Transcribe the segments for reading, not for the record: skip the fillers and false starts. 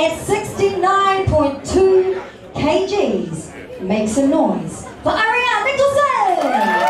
at 69.2 kgs. Make some noise for Ariane Nicholson!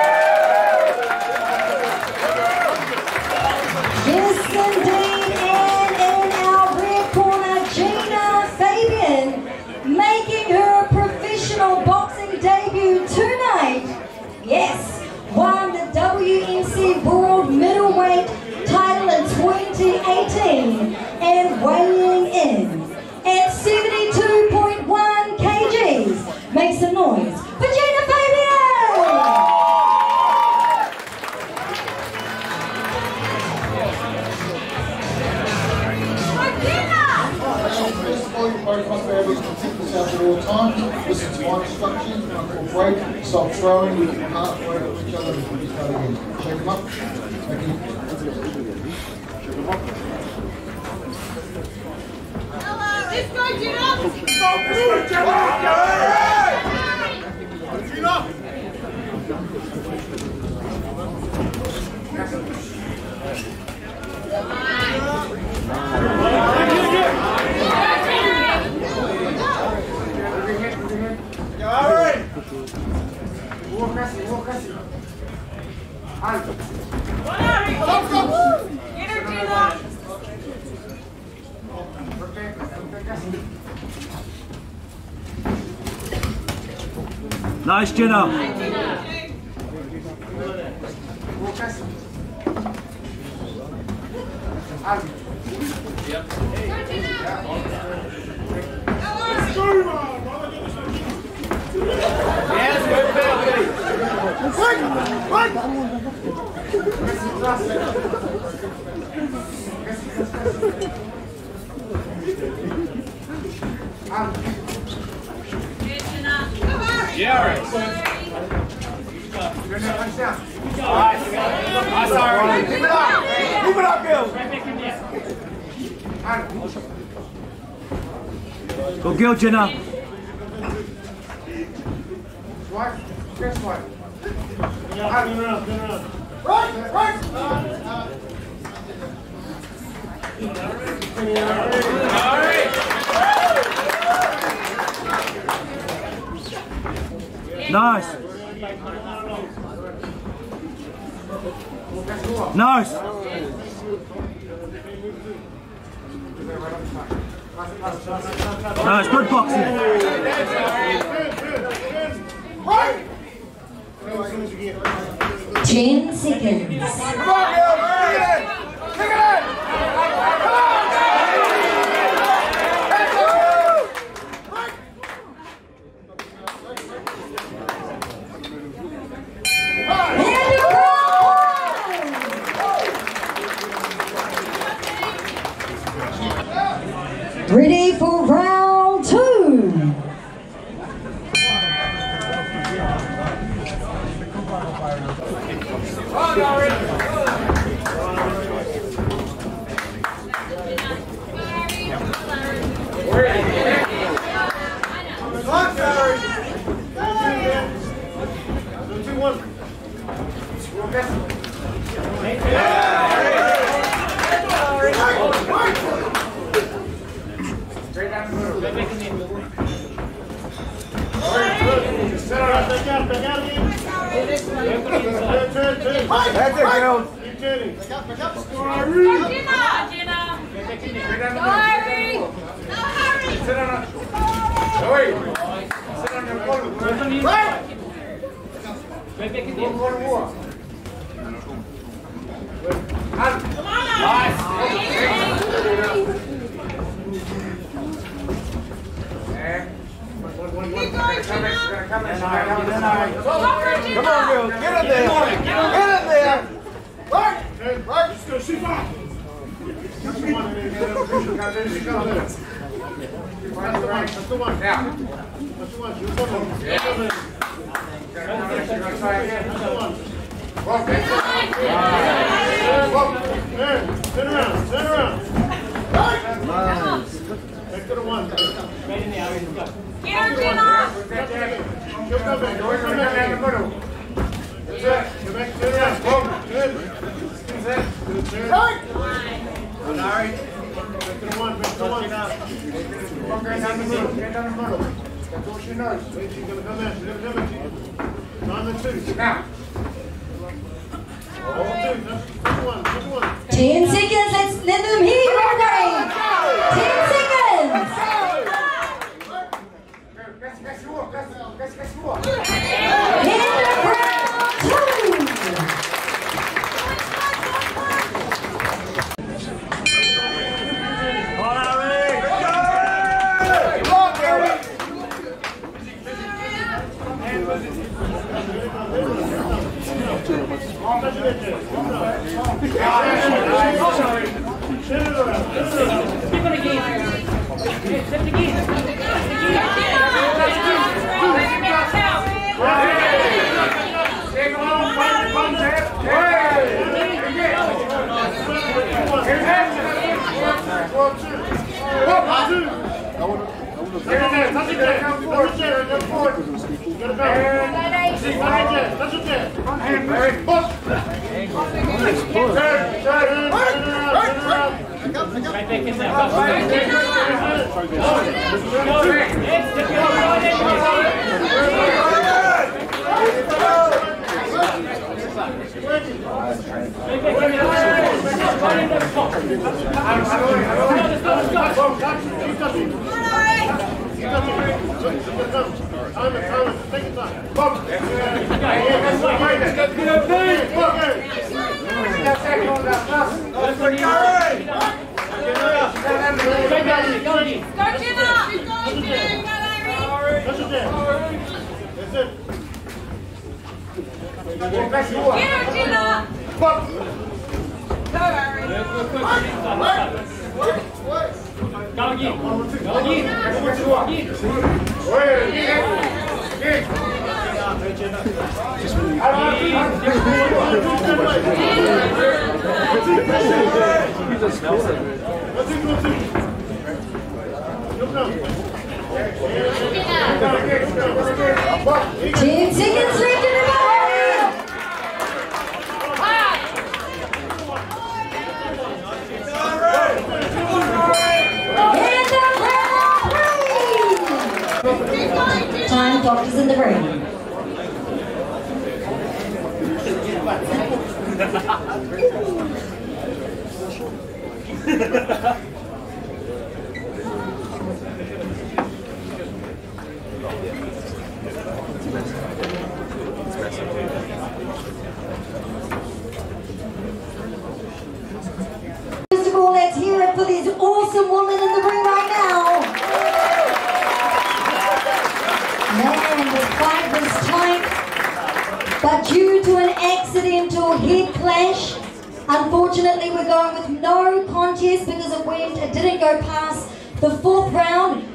Yes, indeed, and in our rear corner, Genah Fabian, making her professional boxing debut tonight. Yes, won the WMC World Middleweight title in 2018 and weighing in at 72.1 kgs. Make some noise for Genah Fabian! First of all, you both must be able to protect yourself at all times. Listen to my instructions. When I call break, stop throwing with your heart right at each other before you start again. Shake them up. Thank you. Shake them up. Let's go, Genah! Nice, Genah. Go Gil, Genah. Right, guess what? Nice. Nice. Nice, good boxing. 10 seconds. Ready for round 2. That's it, girls. Come on, girls. Get in there. Get in there. Right. Let's go. Shoot back. That's the one. Now. That's the one. Yeah. Try again. Turn around. Turn around. Right. Nice. Back to the one. Right in the area. Go. Get her, Genah! That's it. Go back. Turn around. Good. That's it. Right. All right. Back to the one. Back to the one. Come down the middle. Get down the middle. That's all she knows. She's going to come in. She's going to come in. 9 and 2. Now. 10 seconds. Let them hear you, Andre. 10 seconds. In round 2. Time doctors in the room. First of all, let's hear it for these awesome women in the ring right now. Man, the fight was tight, but due to an accidental head clash, unfortunately we're going with no contest because it didn't go past the 4th round.